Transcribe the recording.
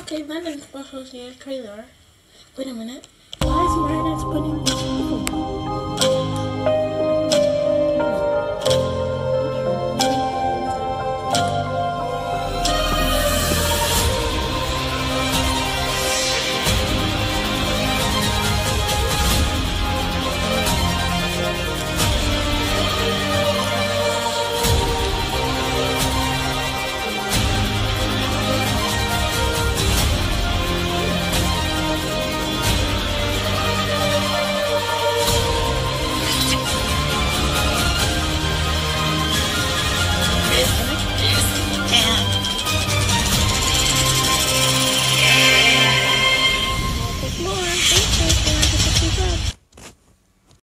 Okay, nothing's supposed to see a trailer. Wait a minute. Why is Marinette putting this